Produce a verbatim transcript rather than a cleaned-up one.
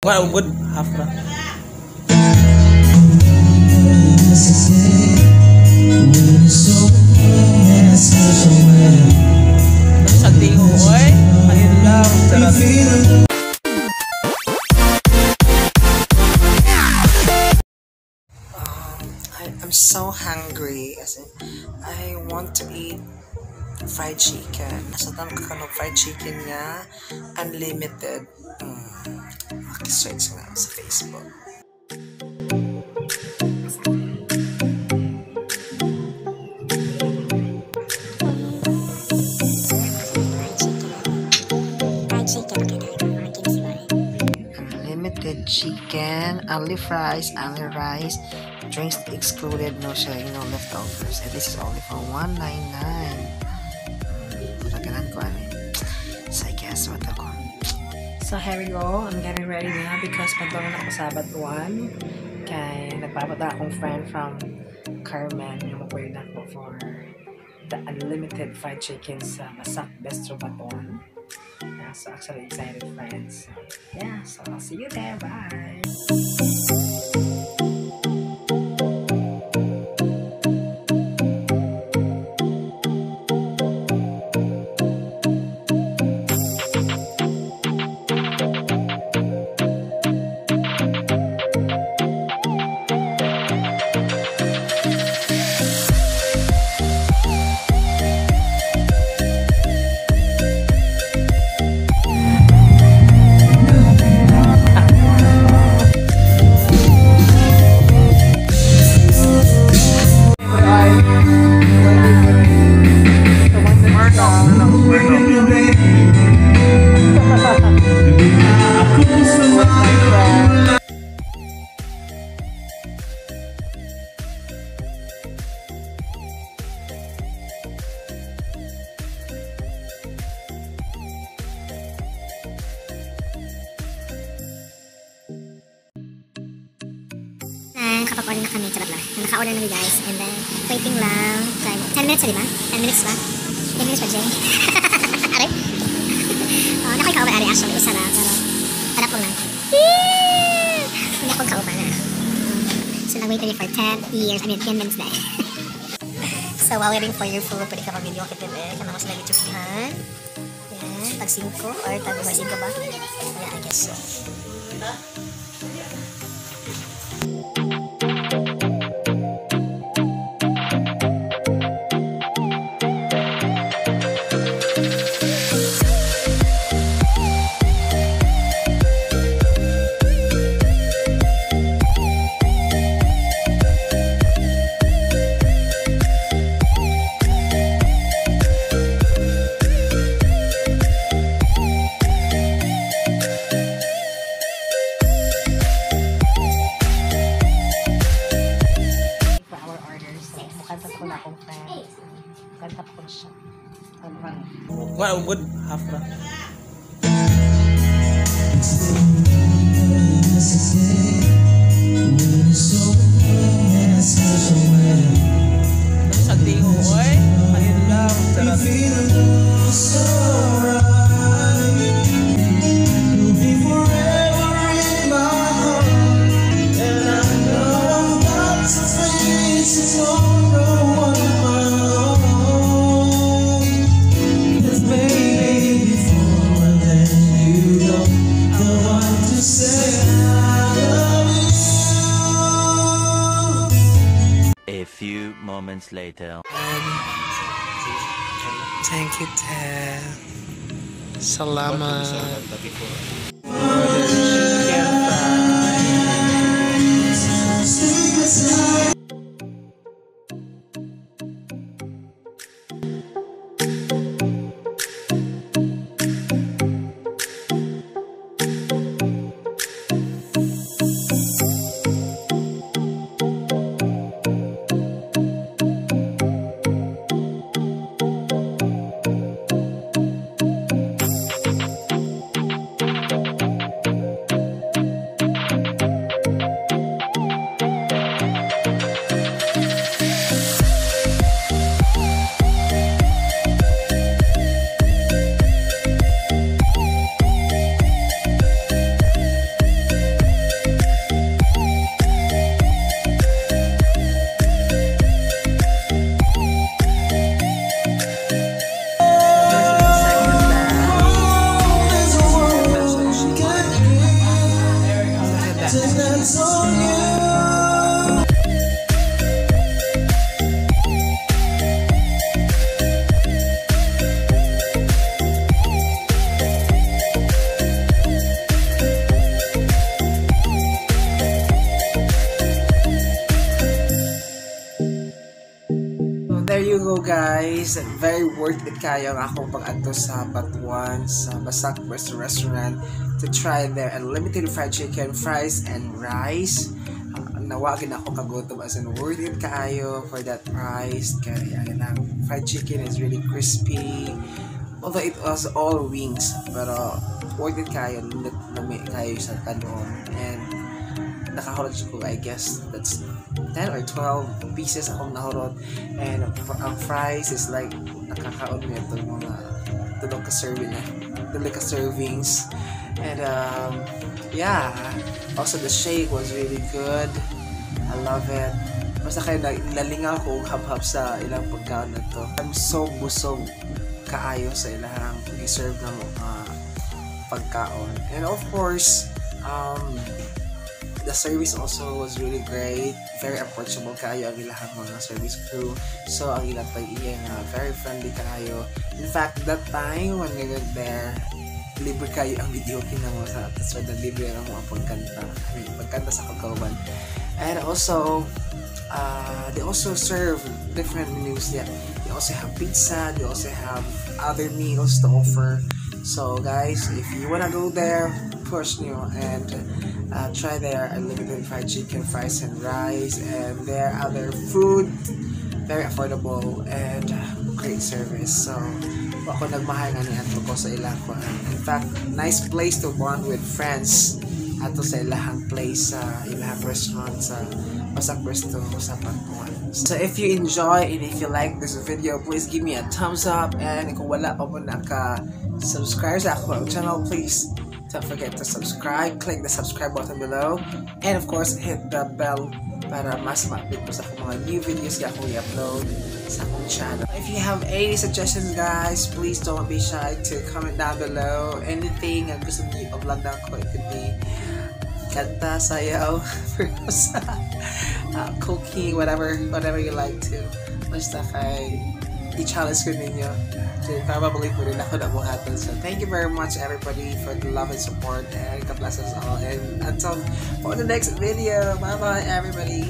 Well, good half na. Sa tingo, oy. Ayun lang. I'm so hungry. As in, I want to eat fried chicken. Nasa tanong ka fried chicken niya. Unlimited. Mm. Maki-search nga sa Facebook. Unlimited chicken, only fries, only rice, drinks excluded, no sharing, no leftovers. And this is only for one ninety-nine. Nagalan ko ano. So I guess what ako. So here we go. I'm getting ready now because pagdungan ako sa Batuan. Kaya nagpapada akong friend from Carmen. Yung mapuyo na ako for the unlimited fried chicken sa Masak Bistro Batuan. Yeah, so actually excited friends. Yeah, so I'll see you there. Bye! Kapag-order na kami, charot lang. Naka-order na guys, and then waiting lang. ten minutes na, diba? ten minutes ba? ten minutes pa, Jay. Aray? Oh, nakoy kauban, Aray, actually. Usa na, pero harap ko lang. Hindi akong kauban na. So, nag-wait kami for ten years, I mean, ten minutes na. So, while waiting for your food, pwede ka mag-video kitip eh. Kaya naman sila YouTube-han. Yan, tag cinco or tag cinco ba? Yeah, I guess so. Well, good half na. Sa tingo, oy. Ayun lang. A few moments later. Thank you, Ted. Salamat. There you go guys, very worth it kayo ang akong pag-adto sa Batuan sa Basak Best Restaurant to try their unlimited fried chicken, fries, and rice. Uh, nawagin ako kagutom as in worth it kayo for that price. Kaya yan ang fried chicken is really crispy, although it was all wings, pero worth it kayo, lami kayo sa talon. And nakahulog ko, I guess that's ten or twelve pieces akong nahurot, and ang fries is like nakakaon mo ito mga tulog ka serving na tulog ka servings. And um, yeah, also the shake was really good. I love it. Basta kayo nalingaw ko hab-hab sa ilang pagkaon na to. I'm so busog kaayo sa ilang i-serve ng uh, pagkaon. And of course, um, the service also was really great. Very approachable kayo ang ilang mga service crew. So ang ilang pa iya nga very friendly kayo. In fact, that time when we went there, libre kayo ang video kinamo sa that's why the libre ang mga pagkanta. I mean, pagkanta sa Kagawan. And also, uh, they also serve different menus. Yeah, they also have pizza. They also have other meals to offer. So guys, if you wanna go there, push nyo and uh, try their unlimited fried chicken, fries, and rice, and their other food. Very affordable and great service. So ako nagmahal nga ni ato ko sa ilang ko. In fact, nice place to bond with friends ato sa ilahang place sa ilahang restaurant sa Basak Resto sa Batuan. So if you enjoy and if you like this video, please give me a thumbs up, and kung wala pa mo naka-subscribe sa akong channel, please don't forget to subscribe. Click the subscribe button below, and of course hit the bell para mas ma-update po sa akong mga new videos na akong i-upload sa akong channel. If you have any suggestions guys, please don't be shy to comment down below. Anything ang gusto niyo i-vlog na ako, it could be kanta, sayaw, uh, cooking, whatever whatever you like to. Basta kay i-challenge ko ninyo. So, probably po rin ako na buhatan. So thank you very much everybody for the love and support, and God bless us all. And until for the next video, bye bye everybody.